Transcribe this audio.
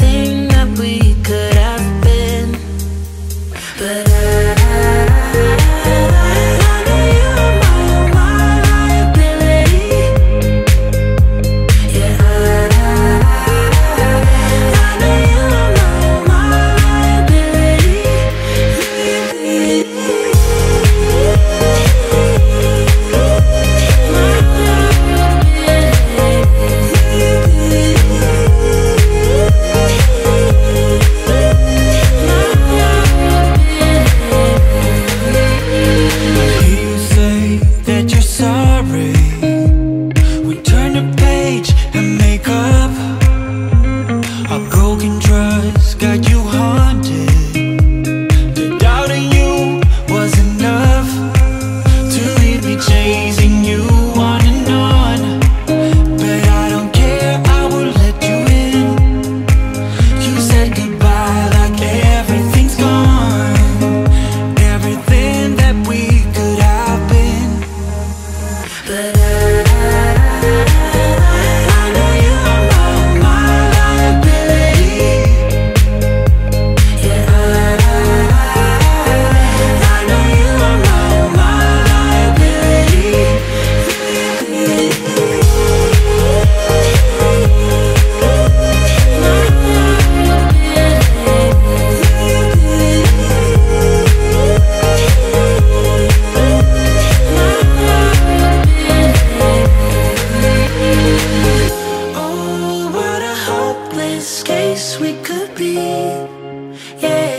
everything that we could have been. But I know you're my liability. Yeah, I know you're my liability. You say that you're sorry. We turn the page and make up. Our broken trust got you haunted. The doubt in you was enough to leave me chasing you on and on. But I don't care, I will let you in. You said goodbye like everything's gone. Everything that we could have been. But I know you're my liability. Yeah, I know you're my liability. Oh, what a hopeless case we could be. Yeah.